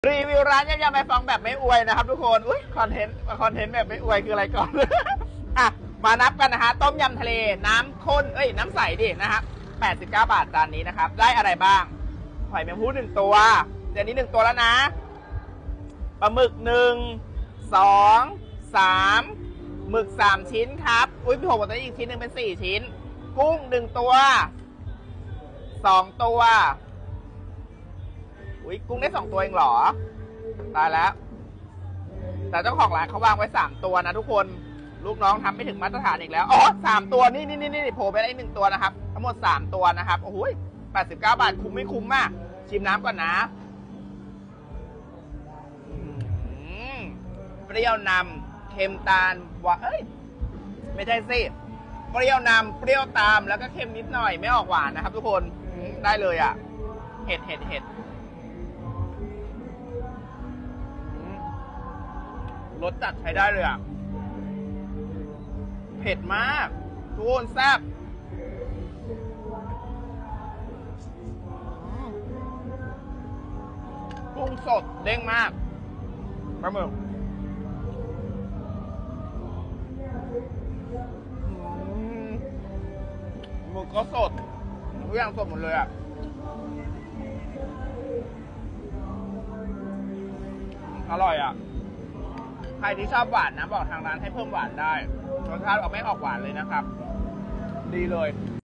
รีวิวร้านยำใบฟองแบบไม่อวยนะครับทุกคนอุ้ยคอนเทนต์แบบไม่อวยคืออะไรก่อน อ่ะมานับกันนะฮะต้มยำทะเลน้ำข้นน้ำใสดินะครับ89 บาทจานนี้นะครับได้อะไรบ้างหอยแมงภู่1 ตัวเดี๋ยวนี้1 ตัวแล้วนะปลาหมึก1 2 3หมึก3 ชิ้นครับอุ้ยพี่โหบอกว่าอีกชิ้นหนึ่งเป็น4 ชิ้นกุ้ง1 ตัว2 ตัวอุ้ยกุ้งได้2 ตัวเองเหรอตายแล้วแต่เจ้าของร้านเขาวางไว้3 ตัวนะทุกคนลูกน้องทำไม่ถึงมาตรฐานอีกแล้วอ๋อ3 ตัวนี่โผล่ไปได้1 ตัวนะครับทั้งหมด3 ตัวนะครับโอ้ย89 บาทคุ้มไม่คุ้มมากชิมน้ำก่อนนะเปรี้ยวนำเค็มตาลหวานไม่ใช่สิเปรี้ยวนำเปรี้ยวตามแล้วก็เค็มนิดหน่อยไม่ออกหวานนะครับทุกคนได้เลยอ่ะเห็ดรสจัดใช้ได้เลยอ่ะเผ็ดมากทุกคนแซ่บกุ้งสดเด้งมากปลาหมึกหมึกก็สดทุกอย่างสดหมดเลยอ่ะอร่อยอ่ะใครที่ชอบหวานนะบอกทางร้านให้เพิ่มหวานได้รสชาติไม่ออกหวานเลยนะครับดีเลย